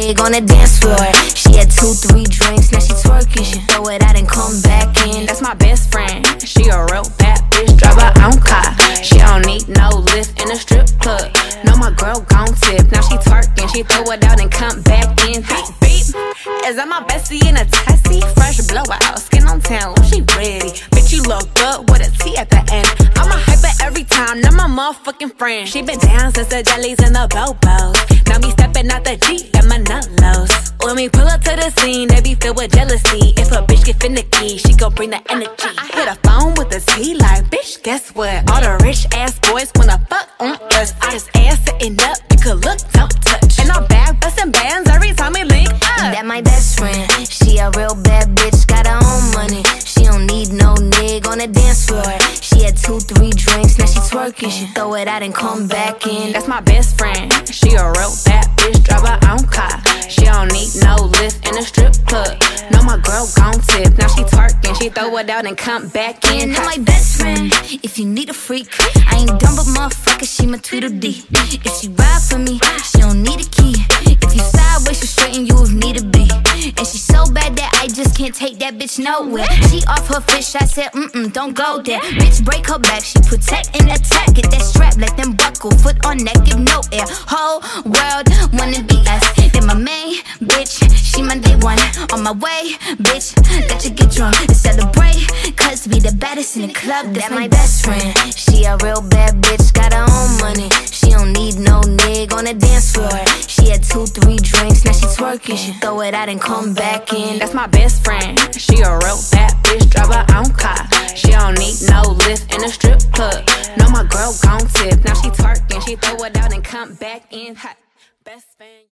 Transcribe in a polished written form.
nig on the dance floor. She had 2, 3 drinks, now she twerking. She throw it out and come back in. That's my best friend, she a real bad bitch, drive her own car. She don't need no lift in a strip club. No, my girl gon' tip, now she twerking. She throw it out and come back in. Beep, beep. Is that my bestie in a tessie? Fresh blowout, skin on town, she ready. Bitch, you look good with a T at the end. I'm a hyper every time, not my motherfucking friend. She been down since the jellies and the bobos. Now me stepping out the Jeep and my nullos. When we pull up to the scene, they be filled with jealousy. If a bitch get finicky, she gon' bring the energy. I hit a phone with a T like, bitch, guess what? All the rich ass boys wanna fuck on us. I just ass sitting up, you could look, don't touch. And I'm back bustin' bands every time we link up. That my best friend, she a real bad bitch, got her own money. She don't need no nig on the dance floor. She had 2, 3 drinks, now she twerking. She throw it out and come back in. That's my best friend, she a real bad bitch, drive her own car. She don't need no lift in a strip club. No, my girl gon' tip, now she twerking. She throw it out and come back in. That my best friend, if you need a freak, I ain't dumb but motherfucker, she my Tweedledee. If she ride for me, she don't need a key. If you sideways, she straighten you if need to be. And she so bad that I just can't take that bitch nowhere. She off her fish, I said, don't go there. Bitch, break her back, she protect and attack. Get that strap, let them buckle, foot on neck, give no air. Whole world wanna be us. Then my main bitch, she my day one. On my way, bitch, let you get drunk and celebrate, cause we the baddest in the club. That's my best friend, she a real bad bitch, got her own money. She don't need no nig on the dance floor. She had 2, 3 drinks, now she twerking. She throw it out and come back in. That's my best friend, she a real bad bitch, drive her own car. She don't need no lift in a strip club. No, my girl gon' tip, now she twerking. She throw it out and come back in. Hot best friend.